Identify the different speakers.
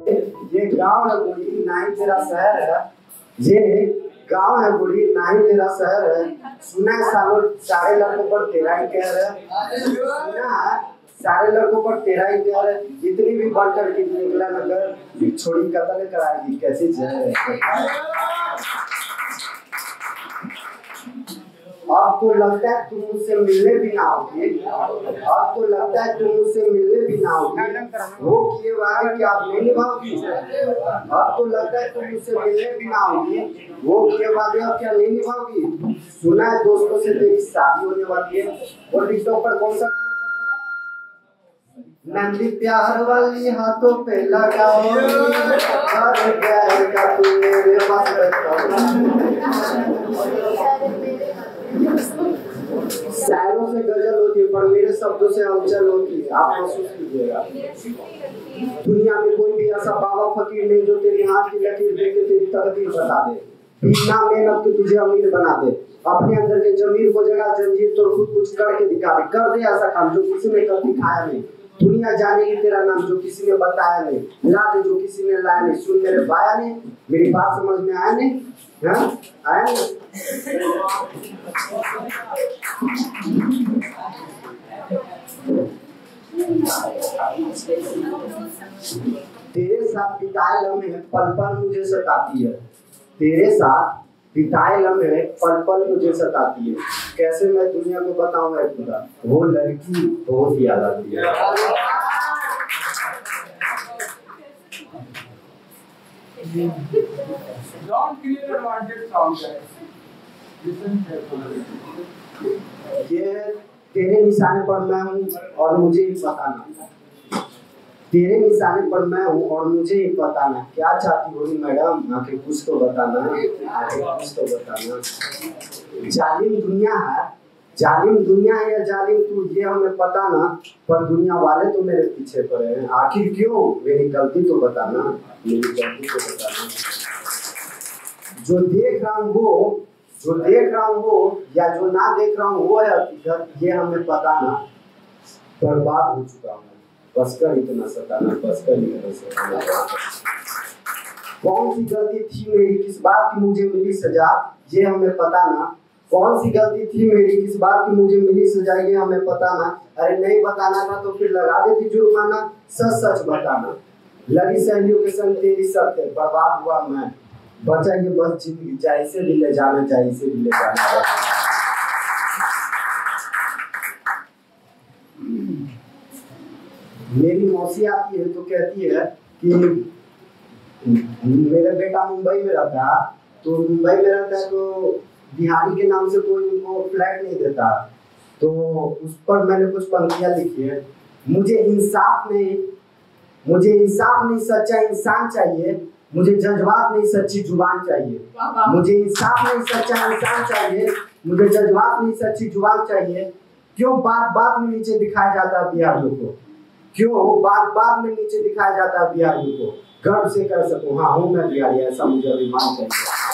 Speaker 1: ये गांव है बूढ़ी, ना ही तेरा शहर है। ये गांव है बूढ़ी, ना ही तेरा शहर है। सुना है सारे लड़कों पर तेरा ही कहर है। सुना है सारे लड़कों पर तेरा ही कहर है। जितनी भी बढ़कर की निकला नगर, छोड़ी कत्ल कराएगी कैसी जहर है। अब तो लगता है तुम मुझसे मिलने भी ना आओगे। अब तो लगता है तुम मुझसे मिलने भी ना आओगे। वो किए वादे क्या आप नहीं निभाओगी। अब तो लगता है तुम मुझसे मिलने भी ना आओगी। वो किए वादे अब क्या नहीं निभाओगी। सुना है दोस्तों से तेरी शादी होने वाली है। वो टिकटॉक पर कौन सा नंदी प्यार वाली हाथों पे लगाओ, का तू मेरे पास शायरों से गजल होती है पर मेरे शब्दों से हलचल होती है। आप महसूस कीजिएगा। दुनिया में कोई भी ऐसा बाबा फकीर नहीं जो तेरी हाथ की लकीर देख के तेरी तकदीर बता दे। बिना मेहनत के तुझे अमीर बना दे। अपने अंदर के जमीर को जगह जंजीर तो खुद कुछ करके दिखा दे। कर दे ऐसा काम जो किसी ने कभी दिखाया नहीं। दुनिया जानेगी तेरा नाम जो किसी ने बताया नहीं। ला दे जो किसी ने लाया नहीं। सुन मेरे बाया ने, मेरी बात समझ में आया नहीं। आया नहीं। तेरे साथ बिताए लम्हे पल पल मुझे सताती है। तेरे साथ बिताए लम्हे पल पल मुझे सताती है। कैसे मैं दुनिया को बताऊं है खुदा, वो लड़की बहुत याद आती है।
Speaker 2: Don't create a wanted song, guys. Listen carefully.
Speaker 1: ये तेरे निशाने पर मैं हूँ और मुझे ही पता ना। तेरे निशाने पर मैं हूँ और मुझे ही पता ना। क्या चाहती होगी मैडम, आके कुछ तो बताना। आके कुछ तो बताना। जालिम दुनिया है, जालिम दुनिया है या जालिम तू, ये हमें पता ना। पर दुनिया वाले तो मेरे पीछे पड़े हैं। आखिर क्यों, मेरी गलती तो बताना। मेरी गलती तो बताना। जो देख रहा हूँ वो, जो देख रहा हूँ वो, या जो ना देख रहा हूँ वो है हकीकत, ये हमें पता ना। बर्बाद हो चुका हूँ, बस कर इतना सताना, बस कर इतना सताना। कौन सी गलती थी मेरी, किस बात की मुझे मिली सजा, ये हमें पता ना। कौन सी गलती थी मेरी, किस बात की मुझे मिली सजा, ये हमें पता ना। अरे नहीं बताना था तो फिर लगा देती जुर्माना। सच सच बताना। लगी सहेलियों के संग तेरी शर्त, बर्बाद हुआ मैं। बचा ये बस जिंदगी, चाहे से भी ले जाना, चाहे से भी ले जाना। मेरी मौसी आती है तो कहती है कि मेरा बेटा मुंबई में रहता है, तो मुंबई में रहता है तो बिहारी के नाम से कोई उनको फ्लैट नहीं देता। तो उस पर मैंने कुछ पंक्तियां लिखी है। मुझे इंसाफ नहीं सच्चा इंसान चाहिए। मुझे जज्बात नहीं सच्ची जुबान चाहिए। मुझे इंसाफ नहीं सच्चा इंसान चाहिए। मुझे जज्बात नहीं सच्ची जुबान चाहिए। क्यों बात बात में नीचे दिखाया जाता है बिहारियों को, क्यों बात बात में नीचे दिखाया जाता है बिहारियों को। गर्व से कर सकूं हाँ हूँ मैं बिहारी, ऐसा मुझे अभिमान चाहिए।